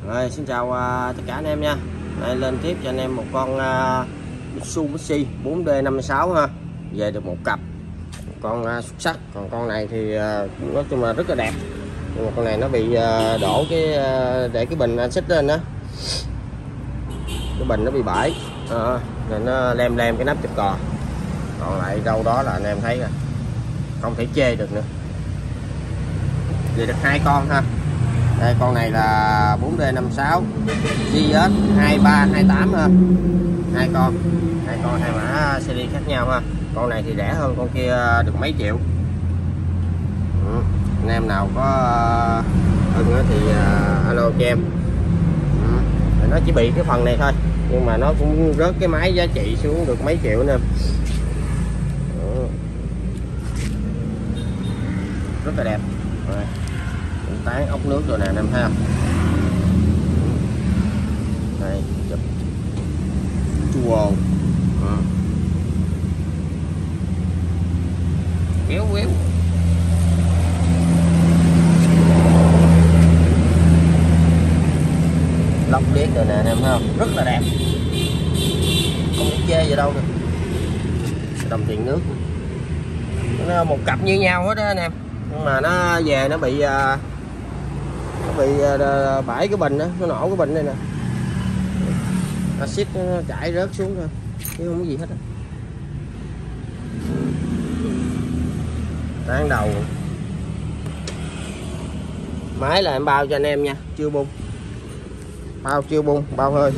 Rồi, xin chào tất cả anh em nha. Đây, lên tiếp cho anh em một con Mitsubishi 4D56 ha. Về được một cặp con xuất sắc. Còn con này thì nói chung là rất là đẹp, nhưng mà con này nó bị đổ cái để cái bình axit lên đó, cái bình nó bị bể nên nó lem cái nắp chụp cò. Còn lại đâu đó là anh em thấy rồi, không thể chê được nữa. Về được hai con ha. Đây, con này là 4D56 GS 2328 ha. Hai con hai mã series khác nhau ha. Con này thì rẻ hơn con kia được mấy triệu. Anh em nào có ưng thì alo cho em. Nó chỉ bị cái phần này thôi, nhưng mà nó cũng rớt cái máy giá trị xuống được mấy triệu nè. Rất là đẹp. Rồi, tán ốc nước rồi nè anh em thấy không? Đây, chụp chua kéo quéo. Lóc liếc rồi nè anh em thấy không? Rất là đẹp, không thể chê gì đâu được. Đồng tiền nước nó một cặp như nhau hết đó anh em, nhưng mà nó về nó bị bể cái bình đó, nó nổ cái bình đây nè, axit nó chảy rớt xuống thôi chứ không có gì hết á. Tán đầu máy là em bao cho anh em nha, chưa bung, bao chưa bung, bao hơi.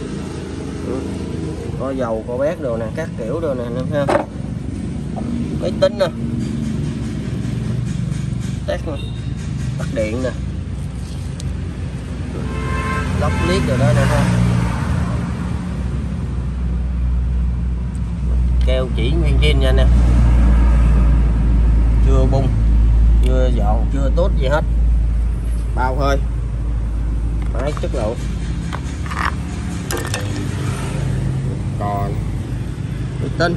Có dầu có bét đồ nè, các kiểu đồ nè anh em ha. Máy tính nè, test nè, tắt điện nè, lóc liếc rồi đó nè ha. Keo chỉ nguyên zin nha nè, chưa bung, chưa dọn, chưa tốt gì hết, bao hơi, máy chất lượng. Còn máy tính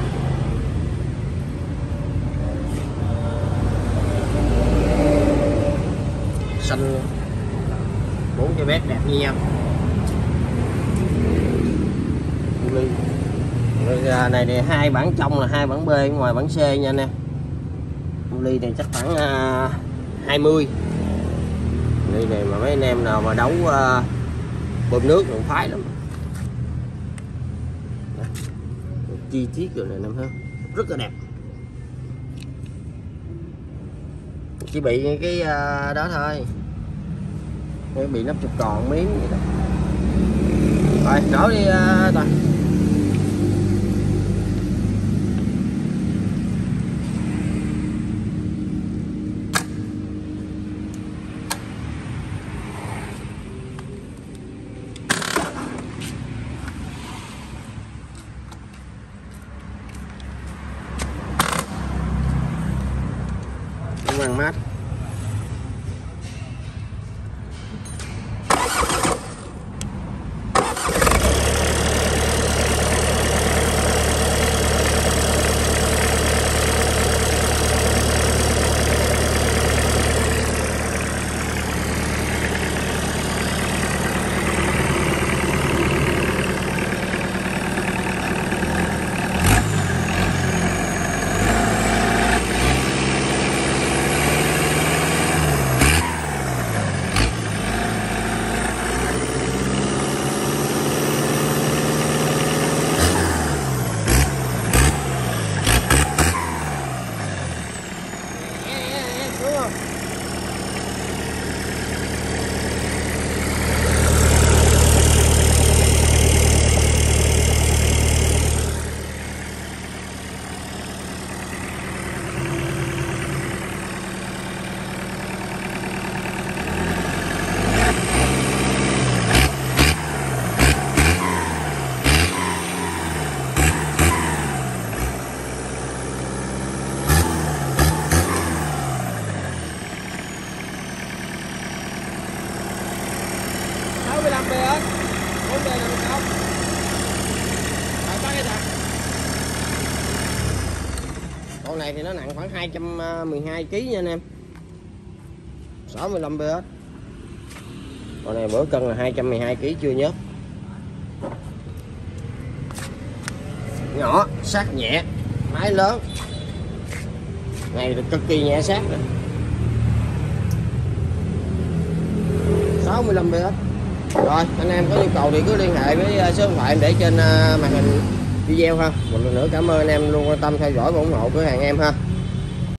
xanh, 4 cái vét đẹp như nhau. Này thì hai bản trong là hai bản B, ngoài bản C nha anh em. Ly này chắc khoảng 20. Ly này mà mấy anh em nào mà đấu bơm nước cũng phái lắm. Chi tiết rồi này em ha, rất là đẹp. Chỉ bị cái đó thôi, cái bị nắp chụp còn miếng vậy đó. Rồi đổ đi Toàn. Vàng mát. Con này thì nó nặng khoảng 212 kg nha anh em. 65 PS. Con này bữa cân là 212 kg chưa nhớt. Nhỏ sát nhẹ, máy lớn, này cực kỳ nhẹ sát rồi. 65 PS. Rồi anh em có nhu cầu thì cứ liên hệ với số điện thoại em để trên màn hình video ha. Một lần nữa cảm ơn anh em luôn quan tâm theo dõi và ủng hộ cửa hàng em ha.